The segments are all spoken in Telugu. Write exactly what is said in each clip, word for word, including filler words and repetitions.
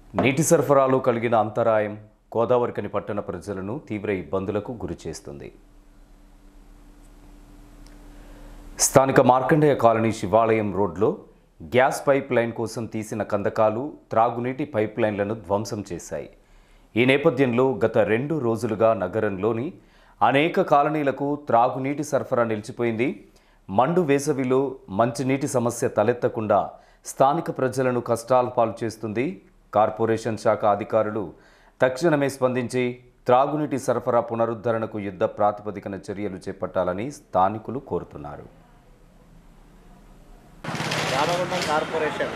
నీటి సరఫరాలో కలిగిన అంతరాయం గోదావరికని పట్టణ ప్రజలను తీవ్ర ఇబ్బందులకు గురిచేస్తుంది. స్థానిక మార్కండేయ కాలనీ శివాలయం రోడ్లో గ్యాస్ పైప్ లైన్ కోసం తీసిన కందకాలు త్రాగునీటి పైప్ లైన్లను ధ్వంసం చేశాయి. ఈ నేపథ్యంలో గత రెండు రోజులుగా నగరంలోని అనేక కాలనీలకు త్రాగునీటి సరఫరా నిలిచిపోయింది. మండు వేసవిలో మంచినీటి సమస్య తలెత్తకుండా స్థానిక ప్రజలను కష్టాల పాలు చేస్తుంది. కార్పొరేషన్ శాఖ అధికారులు తక్షణమే స్పందించి త్రాగునీటి సరఫరా పునరుద్ధరణకు యుద్ధ ప్రాతిపదికన చర్యలు చేపట్టాలని స్థానికులు కోరుతున్నారు. రామగుండం కార్పొరేషన్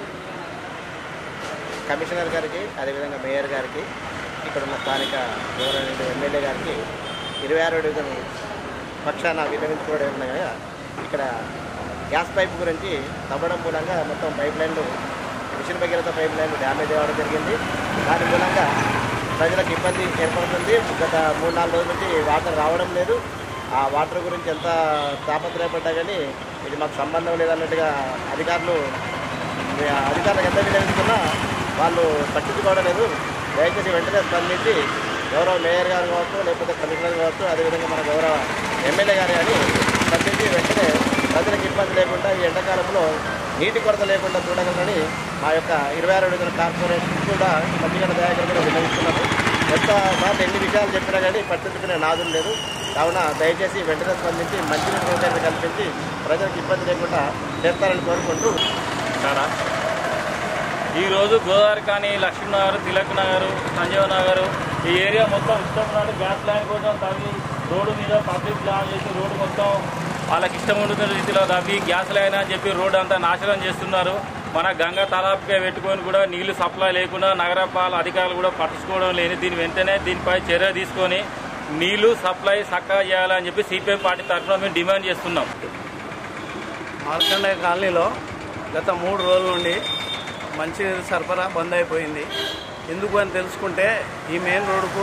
కమిషనర్ గారికి, అదేవిధంగా మేయర్ గారికి, ఇక్కడ ఉన్న స్థానిక గవర్నమెంట్ ఎమ్మెల్యే గారికి ఇరవై ఆరో డివిజన్ పక్షాన విన్నవించుకోవడం ఉండగా ఇక్కడ గ్యాస్ పైప్ గురించి తవ్వడం మూలంగా మొత్తం పైప్ లైన్లు మిషన్ భగీరథ పైప్ లైన్లు డ్యామేజ్ అవ్వడం జరిగింది. దాని మూలంగా ప్రజలకు ఇబ్బంది ఏర్పడుతుంది. గత మూడు నాలుగు రోజుల నుంచి వాటర్ రావడం లేదు. ఆ వాటర్ గురించి ఎంత తాపత్రయపడ్డా కానీ ఇది మాకు సంబంధం లేదన్నట్టుగా అధికారులు అధికారులకు ఎంత వినియోగిస్తున్నా వాళ్ళు పట్టించుకోవడం లేదు. దయచేసి వెంటనే స్పందించి గౌరవ మేయర్ గారు కావచ్చు, లేకపోతే కమిషనర్ కావచ్చు, అదేవిధంగా మన గౌరవ ఎమ్మెల్యే గారు కానీ స్పందించి వెంటనే ప్రజలకు ఇబ్బంది లేకుండా ఈ ఎండాకాలంలో నీటి కొరత లేకుండా చూడగలరని మా యొక్క ఇరవై ఆరు డివిజన్ కార్పొరేషన్ కూడా పచ్చిగడ్డ దయాకర్ కూడా విన్నవిస్తున్నాము. ఎంత సార్లు ఎన్ని విషయాలు చెప్పినా కానీ పట్టించుకునే నాదులు లేదు. కావున దయచేసి వెంటనే స్పందించి మంచినీటి సౌకర్యాన్ని కల్పించి ప్రజలకు ఇబ్బంది లేకుండా చేస్తారని కోరుకుంటూ సారా ఈరోజు గోదావరి కానీ లక్ష్మీనగర్, తిలక్ నగర్, సంజీవ నగర్ ఈ ఏరియా మొత్తం ఇష్టం ఉన్నట్టు గ్యాస్ లైన్ కోసం తవ్వి రోడ్డు మీద పబ్లిక్ ప్లాన్ చేసి రోడ్డు మొత్తం వాళ్ళకి ఇష్టం ఉండుతున్న రీతిలో తవ్వి గ్యాస్ లైన్ అని చెప్పి రోడ్డు అంతా నాశనం చేస్తున్నారు. మన గంగా తలాపిగా పెట్టుకొని కూడా నీళ్లు సప్లై లేకుండా నగరపాల అధికారులు కూడా పట్టించుకోవడం లేని దీని వెంటనే దీనిపై చర్య తీసుకొని నీళ్లు సప్లై చక్కగా చేయాలని చెప్పి సిపిఎం పార్టీ తరఫున మేము డిమాండ్ చేస్తున్నాం. మార్కండేయ కాలనీలో గత మూడు రోజుల నుండి మంచినీరు సరఫరా బంద్ అయిపోయింది. ఎందుకు అని తెలుసుకుంటే ఈ మెయిన్ రోడ్డుకు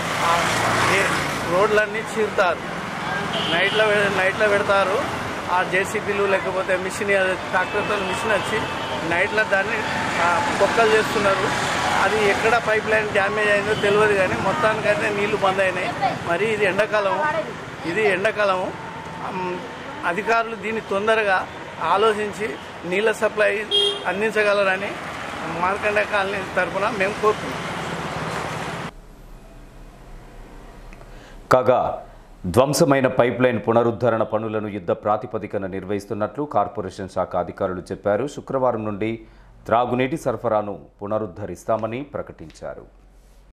రోడ్లన్నీ చీరుతారు, నైట్లో నైట్లో పెడతారు. ఆ జేసీబీలు లేకపోతే మిషన్ ట్రాక్టర్తో మిషన్ వచ్చి నైట్లో దాన్ని పొక్కలు చేస్తున్నారు. అది ఎక్కడ పైప్ లైన్ డ్యామేజ్ అయిందో తెలియదు కానీ మొత్తానికైతే నీళ్లు బంద్ అయినాయి. మరి ఇది ఎండాకాలం ఇది ఎండాకాలము అధికారులు దీన్ని తొందరగా ఆలోచించి నీళ్ళ సప్లై అందించగలరని మార్కండేయ కాలనీ తరఫున మేము కోరుతున్నాం. కాగా ధ్వంసమైన పైప్ లైన్ పునరుద్ధరణ పనులను యుద్ధ ప్రాతిపదికన నిర్వహిస్తున్నట్లు కార్పొరేషన్ శాఖ అధికారులు చెప్పారు. శుక్రవారం నుండి త్రాగునీటి సరఫరాను పునరుద్ధరిస్తామని ప్రకటించారు.